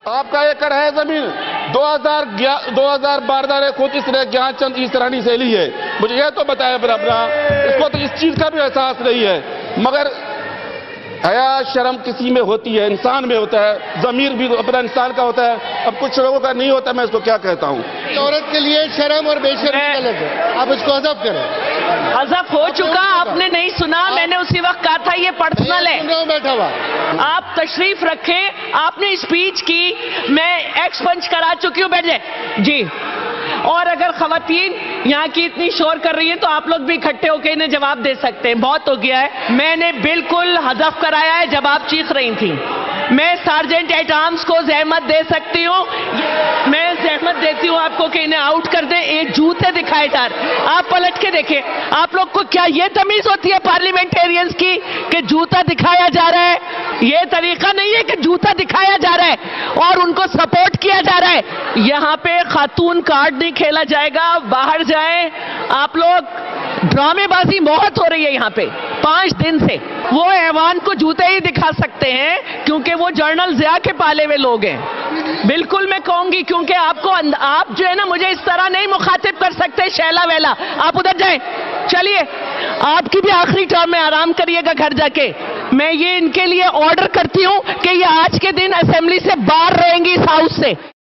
आपका एकड़ है जमीन 2012 ने खुद इसने ज्ञान चंद ईसरानी से ली है। मुझे ये तो बताया अपना, इसको तो इस चीज का भी एहसास नहीं है। मगर हया शर्म किसी में होती है, इंसान में होता है, ज़मीर भी अपना इंसान का होता है। अब कुछ लोगों का नहीं होता, मैं इसको क्या कहता हूँ। औरत के लिए शर्म और बेशर्मी अलग है, आप इसको हज़फ करें। हज़फ हो चुका, आपने नहीं सुना, मैंने उसी वक्त कहा था ये पर्सनल है। बैठा हुआ आप तशरीफ रखें, आपने स्पीच की, मैं एक्स पंच करा चुकी हूँ, बैठ जाए जी। और अगर खवातीन यहाँ की इतनी शोर कर रही है तो आप लोग भी इकट्ठे होकर इन्हें जवाब दे सकते हैं। बहुत हो गया है, मैंने बिल्कुल हज़फ कराया है जब आप चीख रही थी। मैं सार्जेंट एट आर्म्स को ज़हमत दे सकती हूँ, मैं ज़हमत देती हूँ आपको कि इन्हें आउट कर दे। एक जूते दिखाए टार, आप पलट के देखें। आप लोग को क्या ये तमीज होती है पार्लियामेंटेरियंस की कि जूता दिखाया जा रहा है? ये तरीका नहीं है कि जूता दिखाया जा रहा है और उनको सपोर्ट किया जा रहा है। यहाँ पे खातून कार्ड नहीं खेला जाएगा, बाहर जाएं। आप लोग ड्रामेबाजी बहुत हो रही है यहाँ पे 5 दिन से। वो ऐवान को जूते ही दिखा सकते हैं क्योंकि वो जर्नल ज़िया के पाले हुए लोग हैं। बिल्कुल मैं कहूंगी, क्योंकि आप जो है ना, मुझे इस तरह नहीं मुखातिब कर सकते शैला वैला। आप उधर जाएं, चलिए, आपकी भी आखिरी टर्म में आराम करिएगा घर जाके। मैं ये इनके लिए ऑर्डर करती हूँ कि ये आज के दिन असेंबली से बाहर रहेंगी इस हाउस से।